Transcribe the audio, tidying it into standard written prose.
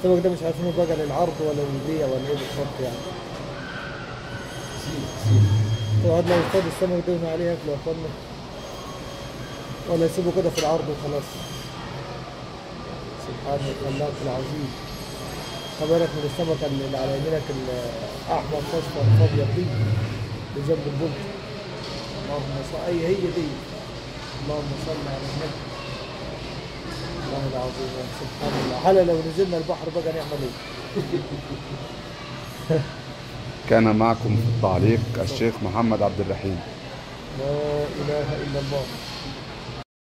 السمك ده مش عارفينه بقى للعرض ولا للبيع ولا ايه بالظبط يعني. الواحد لو يصطاد السمك ده وما عليه ياكله يا اخوانا، ولا يسيبه كده في العرض وخلاص. سبحان الخلاق العظيم. خد بالك من السمكة اللي على يمينك الأحمر فأصفر فأبيض دي، اللي جنب البلط. اللهم صل، أي هي دي. اللهم صل على النبي. الله العظيم سبحان الله. هلا لو نزلنا البحر بقى نعمل ايه؟ كان معكم في التعليق الشيخ محمد عبد الرحيم. لا إله إلا الله.